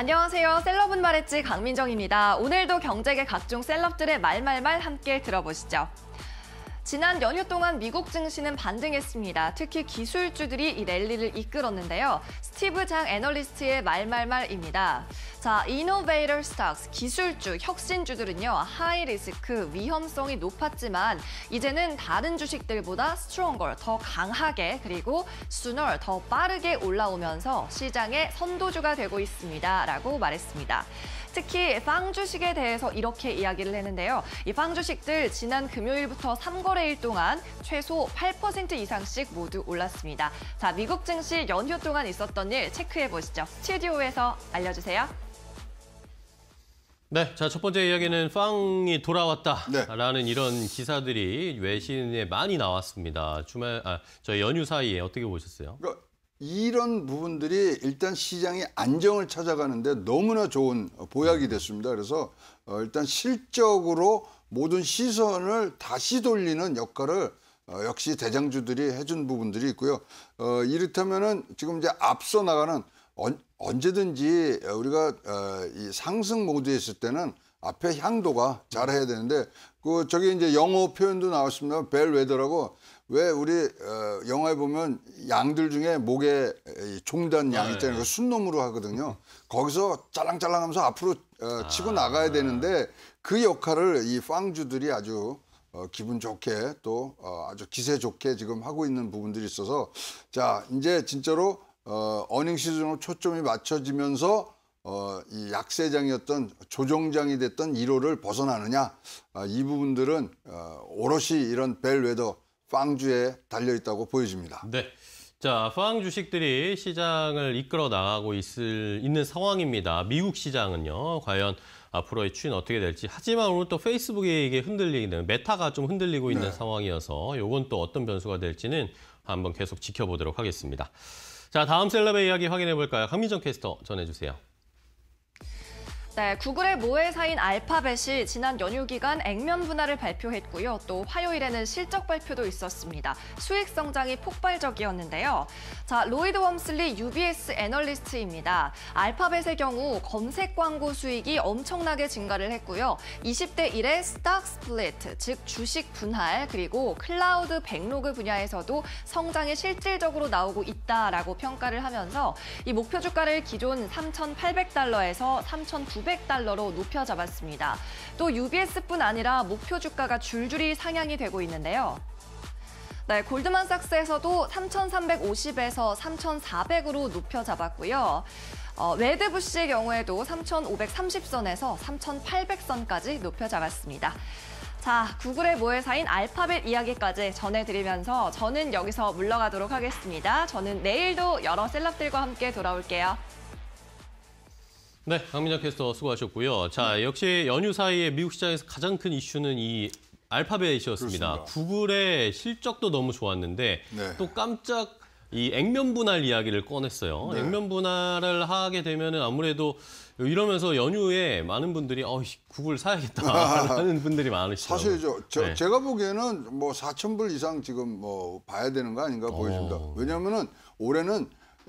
안녕하세요. 셀럽은 말했지 강민정입니다. 오늘도 경제계 각종 셀럽들의 말말말 함께 들어보시죠. 지난 연휴 동안 미국 증시는 반등했습니다. 특히 기술주들이 이 랠리를 이끌었는데요. 스티브 장 애널리스트의 말말말입니다. 자, 이노베이터 스톡스, 기술주, 혁신주들은요. 하이 리스크, 위험성이 높았지만 이제는 다른 주식들보다 스트롱걸, 더 강하게 그리고 sooner, 더 빠르게 올라오면서 시장의 선도주가 되고 있습니다. 라고 말했습니다. 특히 빵 주식에 대해서 이렇게 이야기를 했는데요. 이 빵 주식들 지난 금요일부터 3거래일 동안 최소 8% 이상씩 모두 올랐습니다. 자, 미국 증시 연휴 동안 있었던 일 체크해 보시죠. 스튜디오에서 알려주세요. 네, 자, 첫 번째 이야기는 빵이 돌아왔다라는 이런 기사들이 외신에 많이 나왔습니다. 저 연휴 사이에 어떻게 보셨어요? 그러니까 이런 부분들이 일단 시장의 안정을 찾아가는데 너무나 좋은 보약이 됐습니다. 그래서 일단 실적으로 모든 시선을 다시 돌리는 역할을 역시 대장주들이 해준 부분들이 있고요. 이렇다면은 지금 이제 앞서 나가는 언제든지 우리가 이 상승 모드에 있을 때는 앞에 향도가 잘해야 되는데 저기 이제 영어 표현도 나왔습니다. 벨웨더라고. 왜 우리 영화에 보면 양들 중에 목에 종단 양 있잖아요. 그 순놈으로 하거든요. 거기서 짤랑짤랑하면서 앞으로 치고 나가야 되는데 그 역할을 이 빵주들이 아주 기분 좋게 또 아주 기세 좋게 지금 하고 있는 부분들이 있어서 자 이제 진짜로 어닝 시즌으로 초점이 맞춰지면서 이 약세장이었던 조정장이 됐던 1호를 벗어나느냐 이 부분들은 오롯이 이런 벨웨더 빵주에 달려있다고 보여집니다. 네, 자, 빵 주식들이 시장을 이끌어 나가고 있는 상황입니다. 미국 시장은요, 과연 앞으로의 추이는 어떻게 될지. 하지만 오늘 또 페이스북에 이게 흔들리는 메타가 좀 흔들리고 있는 상황이어서 이건 또 어떤 변수가 될지는 한번 계속 지켜보도록 하겠습니다. 자, 다음 셀럽의 이야기 확인해 볼까요? 강민정 캐스터 전해주세요. 네, 구글의 모회사인 알파벳이 지난 연휴 기간 액면 분할을 발표했고요. 또 화요일에는 실적 발표도 있었습니다. 수익 성장이 폭발적이었는데요. 자, 로이드 웜슬리 UBS 애널리스트입니다. 알파벳의 경우 검색 광고 수익이 엄청나게 증가를 했고요. 20대 1의 스톡 스플릿, 즉 주식 분할, 그리고 클라우드 백로그 분야에서도 성장이 실질적으로 나오고 있다라고 평가를 하면서 이 목표 주가를 기존 3,800달러에서 3,900달러로 높여 잡았습니다. 또 UBS뿐 아니라 목표 주가가 줄줄이 상향이 되고 있는데요. 네, 골드만삭스에서도 3,350에서 3,400으로 높여 잡았고요. 웨드부시의 경우에도 3,530선에서 3,800선까지 높여 잡았습니다. 자, 구글의 모회사인 알파벳 이야기까지 전해드리면서 저는 여기서 물러가도록 하겠습니다. 저는 내일도 여러 셀럽들과 함께 돌아올게요. 네, 강민정 캐스터 수고하셨고요. 자, 역시 연휴 사이에 미국 시장에서 가장 큰 이슈는 이 알파벳이었습니다. 그렇습니다. 구글의 실적도 너무 좋았는데 또 깜짝 이 액면 분할 이야기를 꺼냈어요. 액면 분할을 하게 되면은 아무래도 이러면서 연휴에 많은 분들이 구글 사야겠다라는 분들이 많으시더라고요. 사실 제가 보기에는 뭐 4,000불 이상 지금 뭐 봐야 되는 거 아닌가 보여집니다. 왜냐하면은 올해는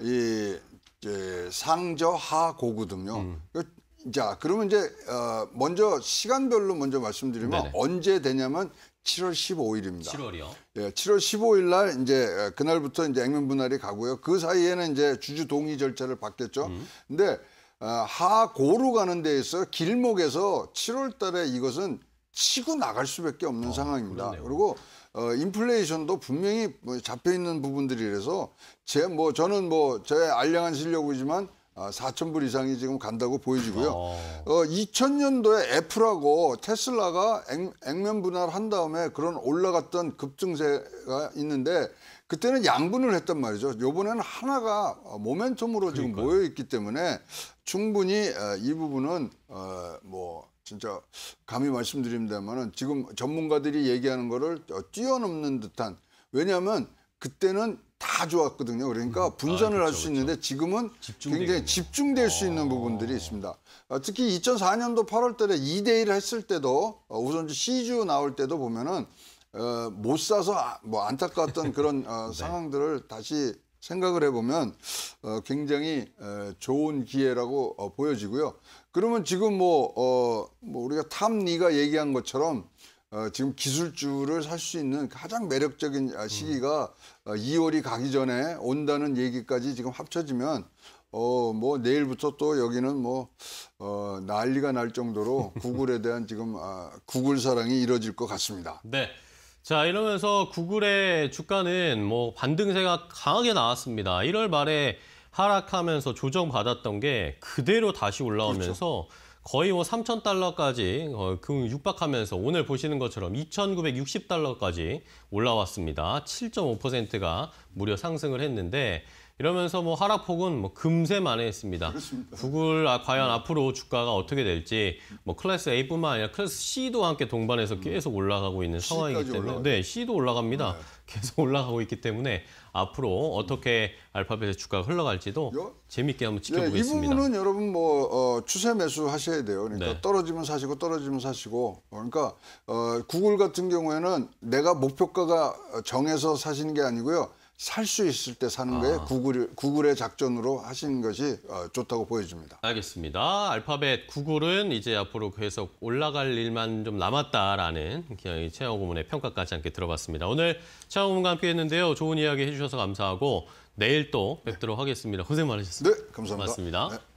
상저하고거든요. 자, 그러면 이제 먼저 시간별로 먼저 말씀드리면 언제 되냐면 7월 15일입니다. 7월이요? 예, 7월 15일 날 이제 그날부터 이제 액면 분할이 가고요. 그 사이에는 이제 주주 동의 절차를 받겠죠. 근데 하고로 가는 데 있어 길목에서 7월 달에 이것은 치고 나갈 수밖에 없는 상황입니다. 그러네요. 그리고 인플레이션도 분명히 잡혀 있는 부분들이라서 저는 제 알량한 실력이지만 4,000불 이상이 지금 간다고 보여지고요. 2000년도에 애플하고 테슬라가 액면 분할한 다음에 그런 올라갔던 급증세가 있는데 그때는 양분을 했단 말이죠. 이번에는 하나가 모멘텀으로 지금 모여 있기 때문에 충분히 이 부분은 진짜 감히 말씀드립니다만은 지금 전문가들이 얘기하는 거를 뛰어넘는 듯한, 왜냐하면 그때는 다 좋았거든요. 그러니까 분산을 할 수 있는데 지금은 굉장히 집중될 수 있는 부분들이 있습니다. 특히 2004년도 8월 달에 2대1 했을 때도 우선 C주 나올 때도 보면은 못 사서 뭐 안타까웠던 그런 상황들을 다시 생각을 해보면 굉장히 좋은 기회라고 보여지고요. 그러면 지금 뭐 우리가 탐리가 얘기한 것처럼 지금 기술주를 살 수 있는 가장 매력적인 시기가 2월이 가기 전에 온다는 얘기까지 지금 합쳐지면 뭐 내일부터 또 여기는 뭐 난리가 날 정도로 구글에 대한 지금 구글 사랑이 이뤄질 것 같습니다. 네. 자, 이러면서 구글의 주가는 뭐 반등세가 강하게 나왔습니다. 1월 말에 하락하면서 조정받았던 게 그대로 다시 올라오면서 거의 뭐 3,000달러까지 육박하면서 오늘 보시는 것처럼 2,960달러까지 올라왔습니다. 7.5%가 무려 상승을 했는데 이러면서 뭐 하락폭은 뭐 금세 만회했습니다. 그렇습니다. 구글 과연 앞으로 주가가 어떻게 될지 뭐 클래스 A뿐만 아니라 클래스 C도 함께 동반해서 계속 올라가고 있는 상황이기 C까지 때문에 올라가요. 네, C도 올라갑니다. 계속 올라가고 있기 때문에 앞으로 어떻게 알파벳의 주가가 흘러갈지도 재밌게 한번 이 지켜보겠습니다. 부분은 여러분 뭐 추세 매수 하셔야 돼요. 그러니까 네. 떨어지면 사시고 떨어지면 사시고. 그러니까 구글 같은 경우에는 내가 목표가가 정해서 사시는 게 아니고요. 살 수 있을 때 사는 거에 구글의 작전으로 하시는 것이 좋다고 보여집니다. 알겠습니다. 알파벳 구글은 이제 앞으로 계속 올라갈 일만 좀 남았다라는 최영호 고문의 평가까지 함께 들어봤습니다. 오늘 최영호 고문과 함께 했는데요. 좋은 이야기 해주셔서 감사하고 내일 또 뵙도록 하겠습니다. 고생 많으셨습니다. 네, 감사합니다. 고맙습니다. 네.